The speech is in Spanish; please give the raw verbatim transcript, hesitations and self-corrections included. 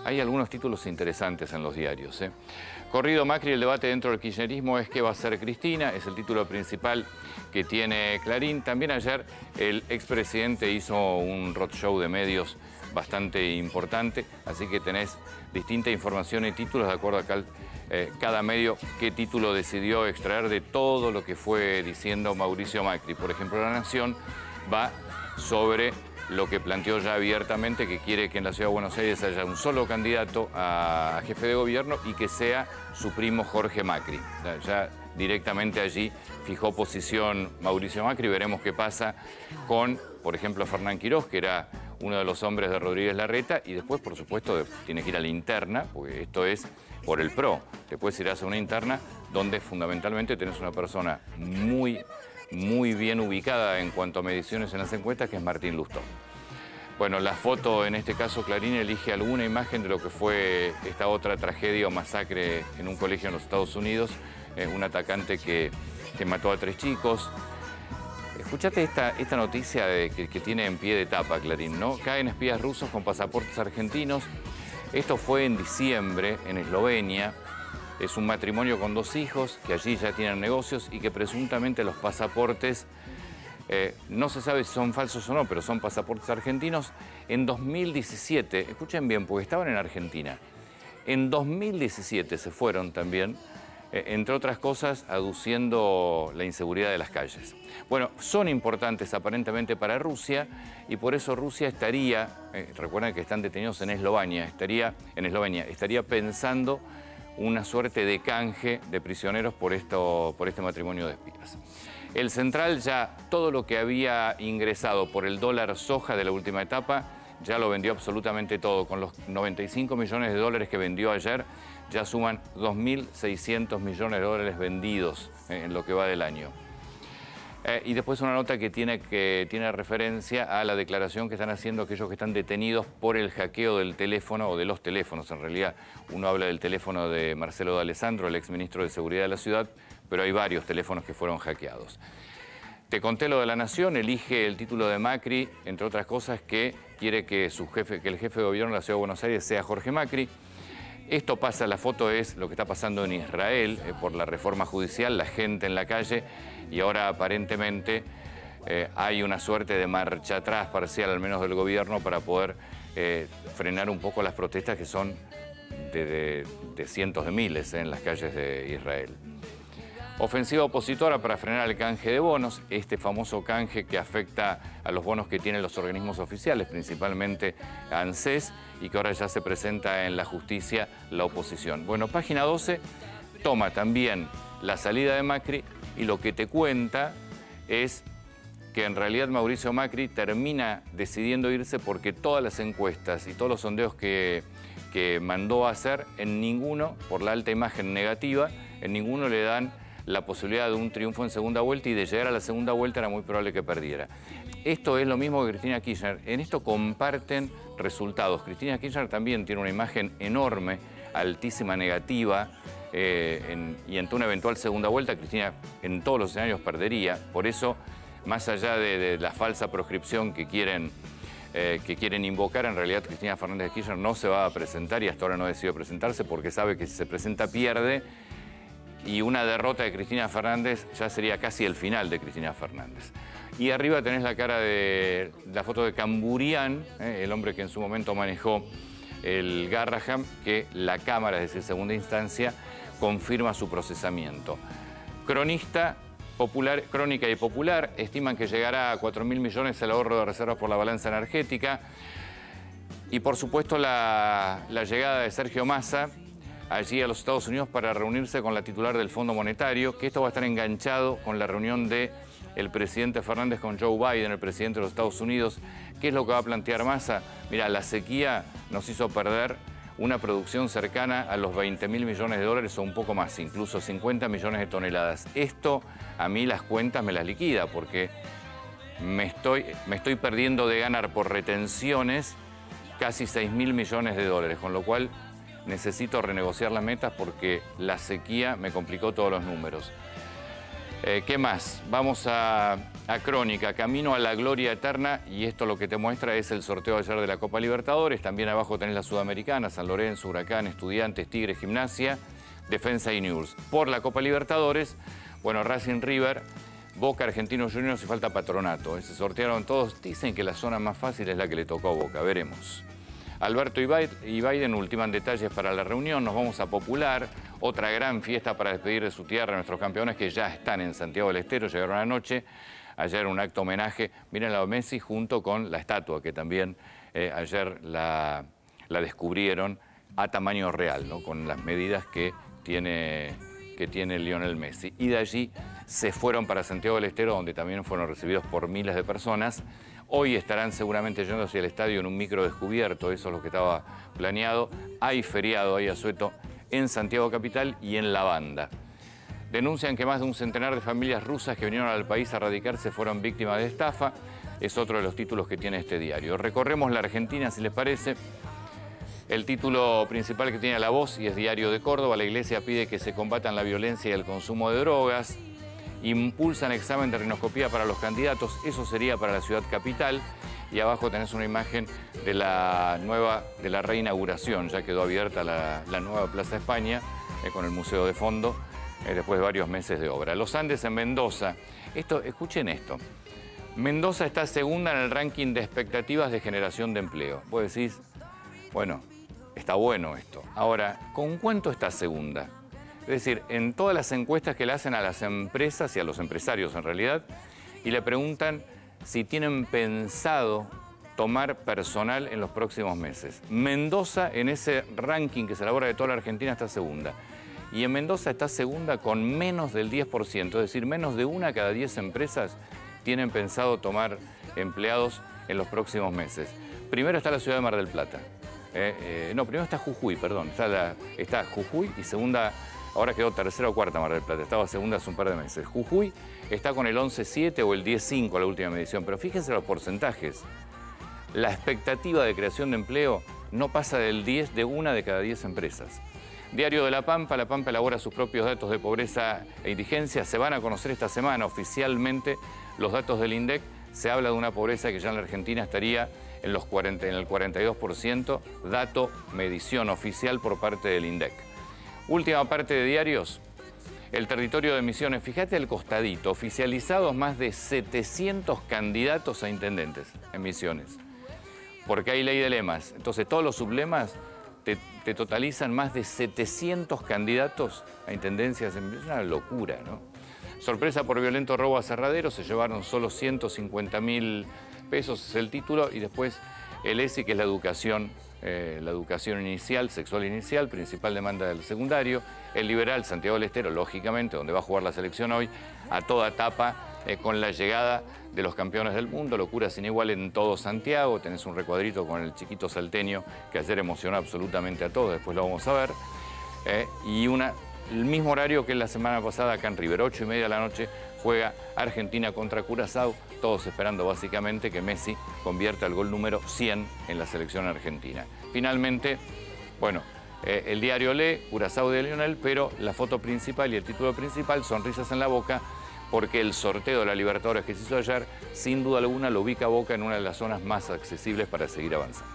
hay algunos títulos interesantes en los diarios. ¿eh? Corrido Macri, el debate dentro del kirchnerismo es qué va a hacer Cristina, es el título principal que tiene Clarín. También ayer el expresidente hizo un roadshow de medios bastante importante, así que tenés distinta información y títulos de acuerdo a cal, eh, cada medio qué título decidió extraer de todo lo que fue diciendo Mauricio Macri. Por ejemplo, La Nación va sobre lo que planteó ya abiertamente, que quiere que en la Ciudad de Buenos Aires haya un solo candidato a jefe de gobierno y que sea su primo Jorge Macri. Ya, ya directamente allí fijó posición Mauricio Macri. Veremos qué pasa con, por ejemplo, Fernán Quirós, que era uno de los hombres de Rodríguez Larreta, y después, por supuesto, tiene que ir a la interna, porque esto es por el PRO. Después irás a una interna donde fundamentalmente tenés una persona muy... muy bien ubicada en cuanto a mediciones en las encuestas, que es Martín Lustó. Bueno, la foto, en este caso Clarín elige alguna imagen de lo que fue esta otra tragedia o masacre en un colegio en los Estados Unidos, eh, un atacante que, que mató a tres chicos. Escuchate esta, esta noticia de, que, que tiene en pie de tapa Clarín, ¿no? Caen espías rusos con pasaportes argentinos. Esto fue en diciembre en Eslovenia. Es un matrimonio con dos hijos que allí ya tienen negocios y que presuntamente los pasaportes, eh, no se sabe si son falsos o no, pero son pasaportes argentinos. En dos mil diecisiete, escuchen bien, porque estaban en Argentina, en dos mil diecisiete se fueron también, eh, entre otras cosas, aduciendo la inseguridad de las calles. Bueno, son importantes aparentemente para Rusia y por eso Rusia estaría, eh, recuerden que están detenidos en Eslovenia, estaría, en Eslovenia, estaría pensando una suerte de canje de prisioneros por, esto, por este matrimonio de espías. El Central ya todo lo que había ingresado por el dólar soja de la última etapa, ya lo vendió absolutamente todo. Con los noventa y cinco millones de dólares que vendió ayer, ya suman dos mil seiscientos millones de dólares vendidos en lo que va del año. Eh, y después una nota que tiene, que tiene referencia a la declaración que están haciendo aquellos que están detenidos por el hackeo del teléfono, o de los teléfonos. En realidad, uno habla del teléfono de Marcelo D'Alessandro, el exministro de Seguridad de la ciudad, pero hay varios teléfonos que fueron hackeados. Te conté lo de La Nación, elige el título de Macri, entre otras cosas, que quiere que, su jefe, que el jefe de gobierno de la Ciudad de Buenos Aires sea Jorge Macri. Esto pasa, la foto es lo que está pasando en Israel eh, por la reforma judicial, la gente en la calle, y ahora aparentemente eh, hay una suerte de marcha atrás parcial, al menos del gobierno, para poder eh, frenar un poco las protestas que son de, de, de cientos de miles eh, en las calles de Israel. Ofensiva opositora para frenar el canje de bonos, este famoso canje que afecta a los bonos que tienen los organismos oficiales, principalmente ANSES, y que ahora ya se presenta en la justicia la oposición. Bueno, página doce toma también la salida de Macri y lo que te cuenta es que en realidad Mauricio Macri termina decidiendo irse porque todas las encuestas y todos los sondeos que, que mandó a hacer, en ninguno, por la alta imagen negativa, en ninguno le dan la posibilidad de un triunfo en segunda vuelta, y de llegar a la segunda vuelta era muy probable que perdiera. Esto es lo mismo que Cristina Kirchner. En esto comparten resultados. Cristina Kirchner también tiene una imagen enorme, altísima negativa, eh, en, y ante una eventual segunda vuelta, Cristina en todos los escenarios perdería. Por eso, más allá de, de la falsa proscripción que quieren, eh, que quieren invocar, en realidad Cristina Fernández de Kirchner no se va a presentar y hasta ahora no decidió presentarse porque sabe que si se presenta pierde. Y una derrota de Cristina Fernández ya sería casi el final de Cristina Fernández. Y arriba tenés la cara de la foto de Camburian, eh, el hombre que en su momento manejó el Garraham, que la Cámara, es decir, segunda instancia, confirma su procesamiento. Cronista, popular, Crónica y Popular estiman que llegará a cuatro mil millones el ahorro de reservas por la balanza energética. Y por supuesto la, la llegada de Sergio Massa allí a los Estados Unidos para reunirse con la titular del Fondo Monetario, que esto va a estar enganchado con la reunión del presidente Fernández con Joe Biden, el presidente de los Estados Unidos. ¿Qué es lo que va a plantear Massa? Mira, la sequía nos hizo perder una producción cercana a los veinte mil millones de dólares o un poco más, incluso cincuenta millones de toneladas. Esto a mí las cuentas me las liquida porque me estoy, me estoy perdiendo de ganar por retenciones casi seis mil millones de dólares, con lo cual necesito renegociar las metas porque la sequía me complicó todos los números. Eh, ¿Qué más? Vamos a a Crónica, camino a la gloria eterna, y esto lo que te muestra es el sorteo ayer de la Copa Libertadores. También abajo tenés la Sudamericana, San Lorenzo, Huracán, Estudiantes, Tigres, Gimnasia, Defensa y News. Por la Copa Libertadores, bueno, Racing, River, Boca, Argentinos Juniors y falta Patronato. Se sortearon todos. Dicen que la zona más fácil es la que le tocó a Boca, veremos. Alberto y Biden ultiman detalles para la reunión. Nos vamos a Popular, otra gran fiesta para despedir de su tierra a nuestros campeones que ya están en Santiago del Estero, llegaron anoche. Ayer un acto homenaje, miren la de Messi junto con la estatua que también eh, ayer la, la descubrieron a tamaño real, ¿no? Con las medidas que tiene, que tiene Lionel Messi. Y de allí se fueron para Santiago del Estero, donde también fueron recibidos por miles de personas. Hoy estarán seguramente yendo hacia el estadio en un micro descubierto, eso es lo que estaba planeado. Hay feriado, hay asueto en Santiago Capital y en La Banda. Denuncian que más de un centenar de familias rusas que vinieron al país a radicarse fueron víctimas de estafa. Es otro de los títulos que tiene este diario. Recorremos la Argentina, si les parece. El título principal que tiene La Voz y es Diario de Córdoba. La Iglesia pide que se combatan la violencia y el consumo de drogas. Impulsan examen de rinoscopía para los candidatos. Eso sería para la ciudad capital. Y abajo tenés una imagen de la nueva, de la reinauguración. Ya quedó abierta la, la nueva Plaza España eh, con el museo de fondo. Después de varios meses de obra. Los Andes en Mendoza. Esto, escuchen esto. Mendoza está segunda en el ranking de expectativas de generación de empleo. Vos decís, bueno, está bueno esto. Ahora, ¿con cuánto está segunda? Es decir, en todas las encuestas que le hacen a las empresas y a los empresarios en realidad, y le preguntan si tienen pensado tomar personal en los próximos meses. Mendoza en ese ranking que se elabora de toda la Argentina está segunda. Y en Mendoza está segunda con menos del diez por ciento, es decir, menos de una cada diez empresas tienen pensado tomar empleados en los próximos meses. Primero está la ciudad de Mar del Plata. Eh, eh, no, primero está Jujuy, perdón. Está, la, está Jujuy y segunda, ahora quedó tercera o cuarta Mar del Plata. Estaba segunda hace un par de meses. Jujuy está con el once siete o el diez cinco a la última medición, pero fíjense los porcentajes. La expectativa de creación de empleo no pasa del diez de una de cada diez empresas. Diario de La Pampa. La Pampa elabora sus propios datos de pobreza e indigencia. Se van a conocer esta semana oficialmente los datos del INDEC. Se habla de una pobreza que ya en la Argentina estaría en, los cuarenta, en el cuarenta y dos por ciento. Dato, medición oficial por parte del INDEC. Última parte de diarios. El territorio de Misiones. Fíjate el costadito. Oficializados más de setecientos candidatos a intendentes en Misiones. Porque hay ley de lemas. Entonces todos los sublemas Te, te totalizan más de setecientos candidatos a intendencias. Es una locura, ¿no? Sorpresa por violento robo a Cerradero. Se llevaron solo ciento cincuenta mil pesos, es el título. Y después el E S I, que es la educación, eh, la educación inicial, sexual inicial, principal demanda del secundario. El Liberal, Santiago del Estero, lógicamente, donde va a jugar la selección hoy, a toda tapa, eh, con la llegada de los campeones del mundo, locura sin igual en todo Santiago. Tenés un recuadrito con el chiquito salteño que ayer emocionó absolutamente a todos, después lo vamos a ver. Eh, y una, el mismo horario que la semana pasada acá en River, ocho y media de la noche, juega Argentina contra Curazao, todos esperando básicamente que Messi convierta el gol número cien en la selección argentina. Finalmente, bueno, eh, el diario lee Curazao de Lionel, pero la foto principal y el título principal, sonrisas en la boca, porque el sorteo de la Libertadores que se hizo ayer, sin duda alguna, lo ubica a Boca en una de las zonas más accesibles para seguir avanzando.